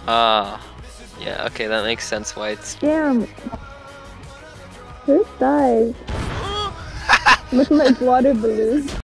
Ah, yeah, okay, that makes sense why it's... Damn. Who died? Look like water balloons.